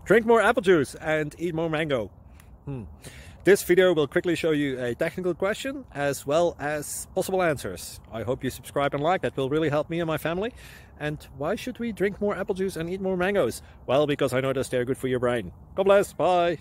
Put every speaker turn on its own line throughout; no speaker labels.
Drink more apple juice and eat more mango. This video will quickly show you a technical question as well as possible answers. I hope you subscribe and like, that will really help me and my family. And why should we drink more apple juice and eat more mangoes? Well, because I noticed they're good for your brain. God bless, bye.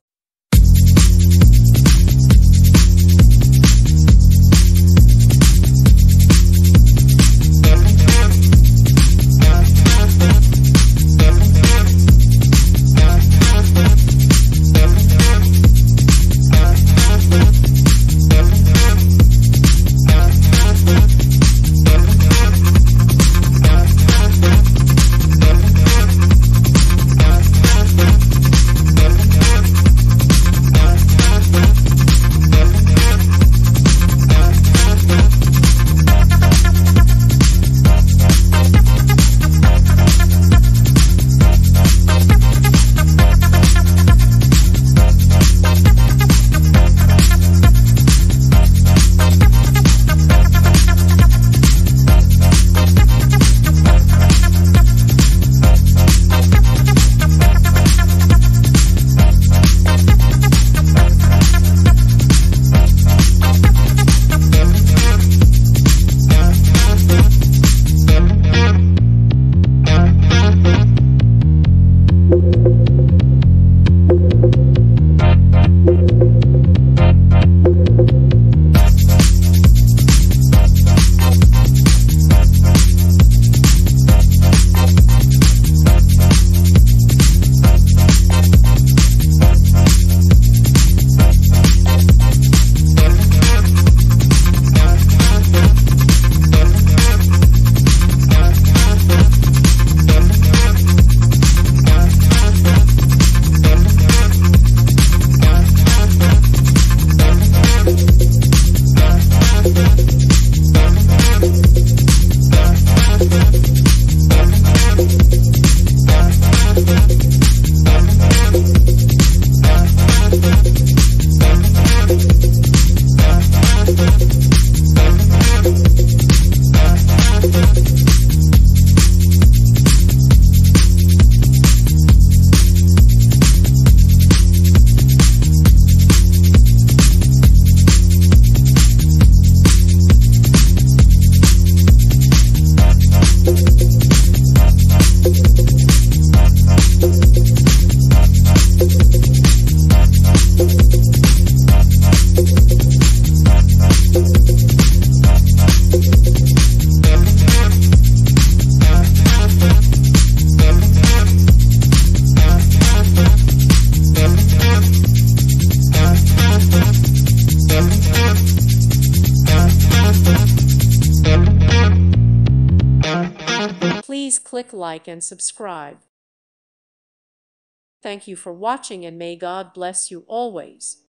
Please click like and subscribe. Thank you for watching, and may God bless you always.